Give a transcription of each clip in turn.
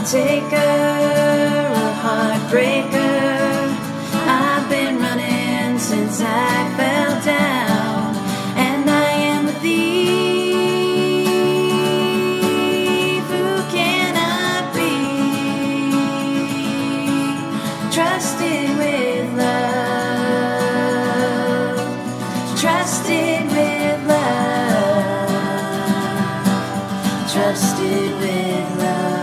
taker, a heartbreaker. I've been running since I fell down, and I am a thief. Who can I be? Trusted with love, trusted with love, trusted with love.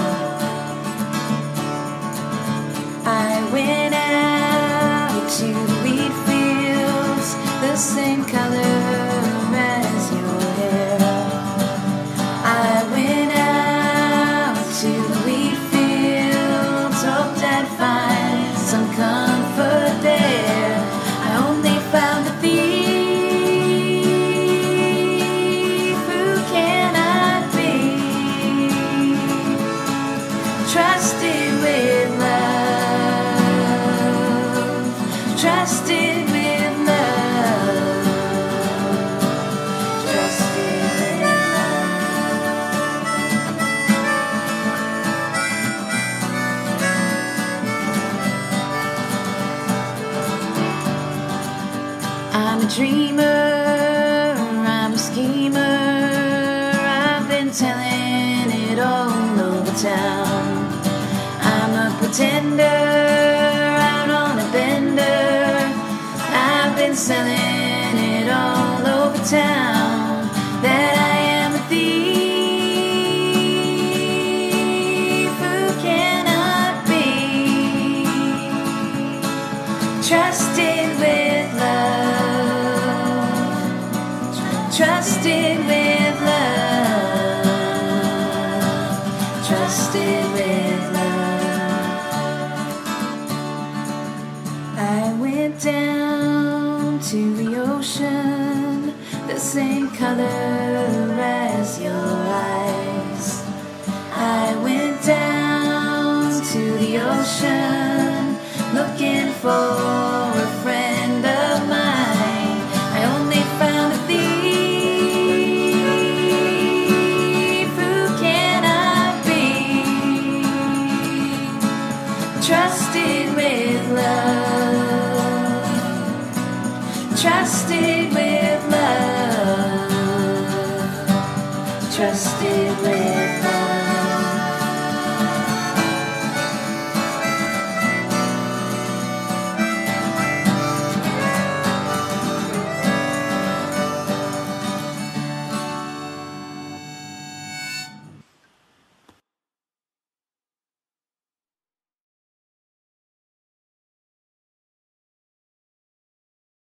I went out to the wheat fields, the same color as your hair. I went out to the wheat fields, hoped I'd find some comfort there. I only found a thief. Who can I be? Trusted with love, trusted with love, trusted with I'm a dreamer, I'm a schemer. I've been telling it all over town. I'm a pretender, out on a bender. I've been selling it all over town, that I am a thief. Who can I be? Trusted with love, trusted with love, trusted with love. I went down to the ocean, the same color as your eyes. I went down to the ocean, looking for a friend of mine. I only found a thief. Who can I be? Trusted with love, trusted with love, trusted with